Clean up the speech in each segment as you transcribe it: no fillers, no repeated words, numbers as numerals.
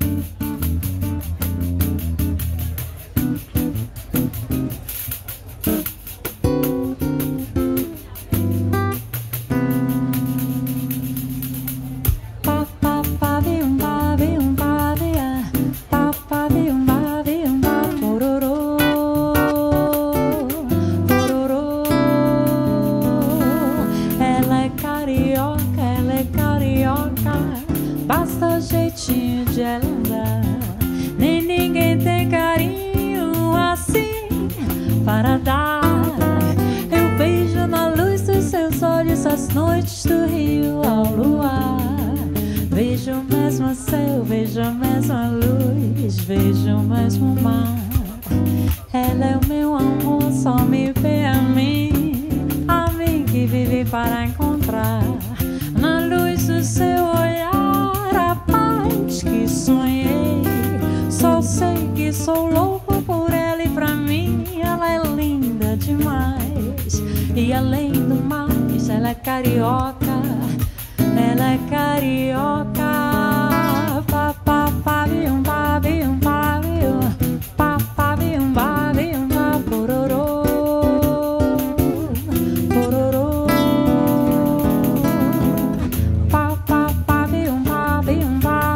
Basta jeitinho de ela andar. Nem ninguém tem carinho assim para dar. Eu vejo na luz dos seus olhos as noites do rio ao luar. Vejo o mesmo céu, vejo a mesma luz, vejo o mesmo mar. Ela é o meu amor, só me vê a mim que vive para encontrar. Na luz do seu olhar que sonhei, só sei que sou louco por ela e pra mim ela é linda demais. E além do mais, ela é carioca, ela é carioca. Pa pa pa bium pa bium pa bium pa pa bium pa bium pa pororô pororô pa pa pa bium pa bium pa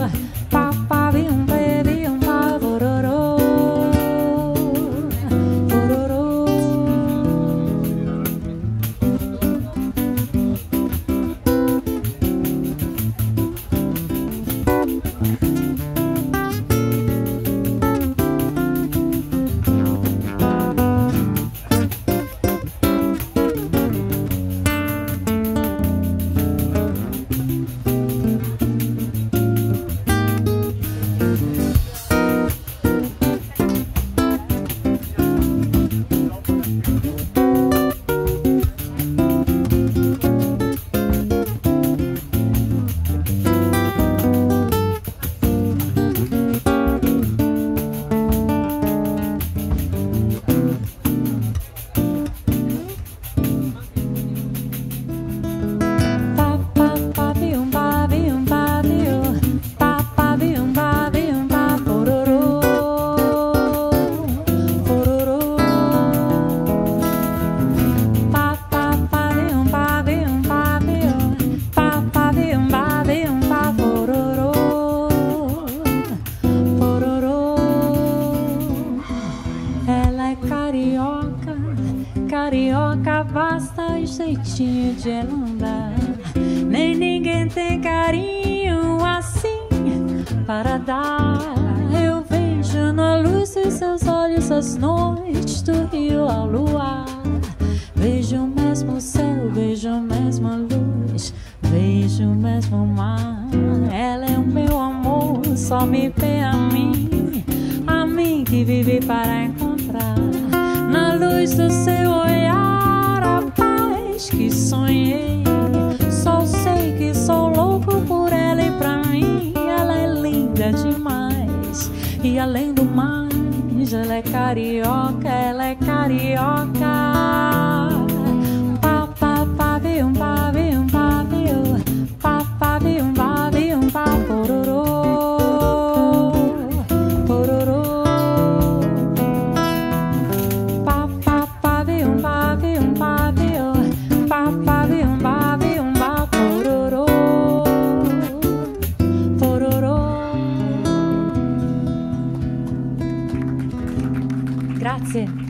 carioca, basta jeitinho de ela andar. Nem ninguém tem carinho assim para dar. Eu vejo na luz dos seus olhos as noites do rio ao luar. Vejo o mesmo céu, vejo a mesma luz, vejo o mesmo mar. Ela é o meu amor, só me vê a mim que vive para encontrar. Na luz do seu olhar a paz que sonhei. Só sei que sou louco por ela e pra mim ela é linda demais. E além do mais, ela é carioca, ela é carioca. Pa pa pa bium pa bium pa bium pa pa bium pa bium pa pororô. Grazie.